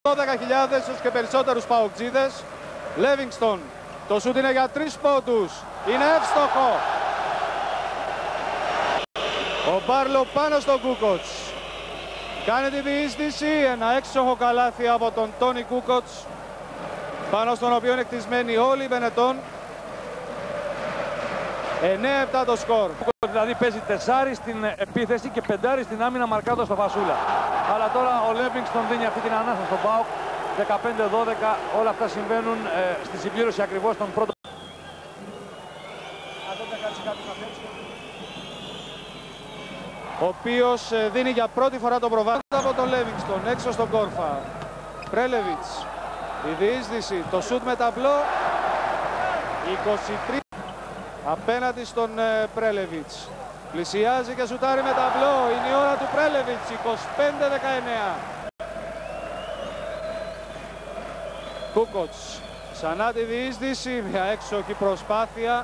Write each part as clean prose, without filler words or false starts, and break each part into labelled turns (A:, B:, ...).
A: 12.000 ίσως και περισσότερους παοκτζίδες. Λέβινγκστον, το σούτ είναι για 3 πόντους, είναι εύστοχο. Ο Μπάρλο πάνω στον Κούκοτς, κάνει τη διείσδυση, ένα έξοχο καλάθι από τον Τόνι Κούκοτς, πάνω στον οποίο είναι κτισμένοι όλοι οι Μπενετών. 9-7 το σκορ.
B: Δηλαδή παίζει 4 στην επίθεση και 5 στην άμυνα μαρκάροντας το Φασούλα. Αλλά τώρα ο Λέβινγκστον δίνει αυτή την ανάσα στον ΠΑΟΚ. 15-12, όλα αυτά συμβαίνουν στη συμπλήρωση ακριβώς των πρώτων.
A: Ο οποίος δίνει για πρώτη φορά το προβάδισμα από τον Λέβινγκστον έξω στον Κόρφα. Πρέλεβιτς, η διείσδυση, το σούτ με ταμπλό. 23 απέναντι στον Πρέλεβιτς. Πλησιάζει και σουτάρει με ταμπλό. Είναι η ώρα του Πρέλεβιτς. 25-19. Κούκοτς, ξανά τη διείσδυση, μια έξοχη προσπάθεια.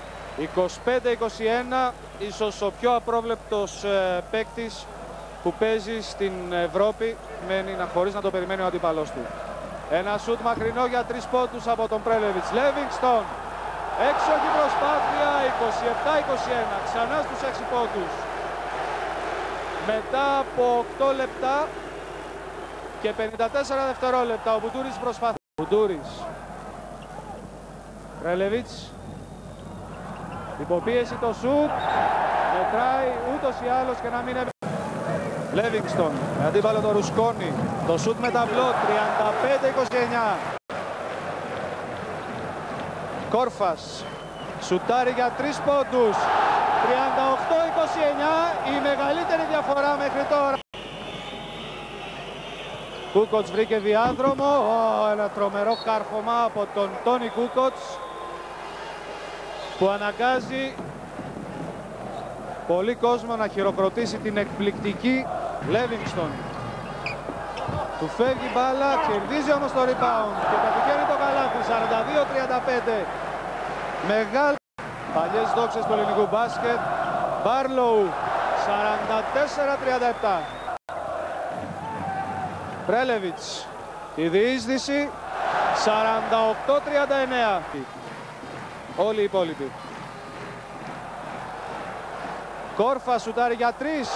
A: 25-21, ίσως ο πιο απρόβλεπτος παίκτης που παίζει στην Ευρώπη, μένει χωρίς να το περιμένει ο αντίπαλός του. Ένα σούτ μακρινό για 3 πόντους από τον Πρέλεβιτς. Λέβινγκστον, έξοχη προσπάθεια, 27-21, ξανά στους 6 πόντους. Μετά από 8 λεπτά και 54 δευτερόλεπτα ο Μπουτούρης προσπαθεί. Μπουτούρης, Πρέλεβιτς, υποπίεση το σούτ, μετράει ούτως ή άλλως και να μην είναι. Λέβινγκστον, με αντίπαλο το Ρουσκόνι, το σούτ με ταμπλό, 35-29. Κόρφας, σουτάρει για 3 πόντους, 38-29, η μεγαλύτερη διαφορά μέχρι τώρα. Κούκοτς βρήκε διάδρομο, ένα τρομερό κάρφωμα από τον Τόνι Κούκοτς που αναγκάζει πολύ κόσμο να χειροκροτήσει την εκπληκτική Λέβινγκστον. Του φεύγει μπάλα, κερδίζει όμως το rebound και πετυχαίνει το καλάθι. 42-35. Μεγάλη παλιές δόξες του ελληνικού μπάσκετ. Μπάρλοου, 44-37. Πρέλεβιτς, η διείσδυση, 48-39. Όλοι οι υπόλοιποι. Κόρφα σουτάρει για 3.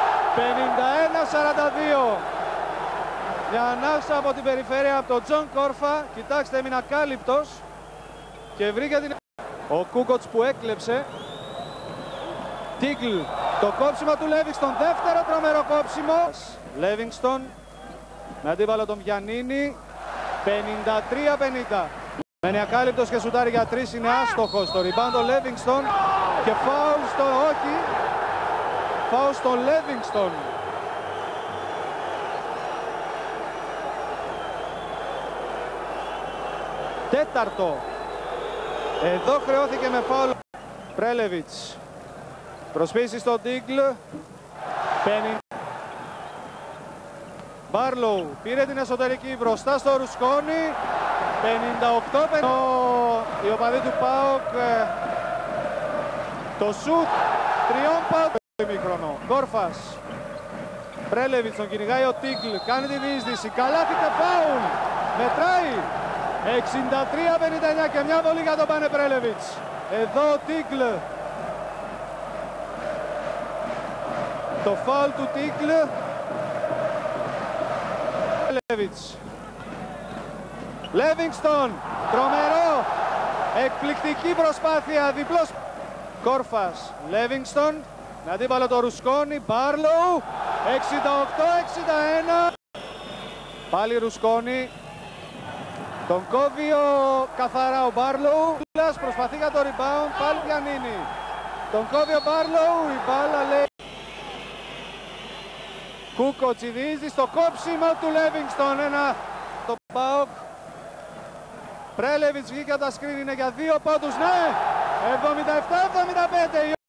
A: 51-42. Μια ανάσα από την περιφέρεια από τον Τζον Κόρφα. Κοιτάξτε, έμεινε ακάλυπτος και βρήκε την... Ο Κούκοτς που έκλεψε. Τίγκλ, το κόψιμο του Λέβινγκστον, δεύτερο τρομερό κόψιμο. Λέβινγκστον με αντίπαλο τον Βιαννίνη. 53-50. Μένει ακάλυπτος και σουτάρει για 3, είναι άστοχος. Στο rebound ο Λέβινγκστον και φάουλ στο όχι. Φάουλ στον Λέβινγκστον. Τέταρτο. Εδώ χρεώθηκε με φάουλ. Πρέλεβιτς. Προσπίση στον Τίγκλ. Μπάρλοου πήρε την εσωτερική μπροστά στο Ρουσκόνι. 58-50. Οι οπαδοί του ΠΑΟΚ. Το σουτ 3 πόντων. Κόρφας. Πρέλεβιτς, τον κυνηγάει ο Τίγκλ. Κάνει τη διείσδυση. Καλάθι και φάουλ. Μετράει. 63-59 και μια βολή για τον Πάνε Πρέλεβιτς. Εδώ ο Τίγκλ. Το φάουλ του Τίγκλ. Πρέλεβιτς. Λέβινγκστον, τρομερό, εκπληκτική προσπάθεια, διπλός. Κόρφας, Λέβινγκστον, με αντίπαλο το Ρουσκόνι, Μπάρλοου, 68-61. Πάλι Ρουσκόνι, τον κόβει καθαρά ο Μπάρλοου. Προσπαθεί για το rebound, πάλι Βιαννίνη. Τον κόβει ο Μπάρλοου, η μπάλα λέει. Κούκοτς, η διείσδυση στο κόψιμο του Λέβινγκστον, ένα το ΠΑΟΚ. Πρέλεβιτς βγήκε από τα σκριν, είναι για 2 πόντους, ναι! 77-75.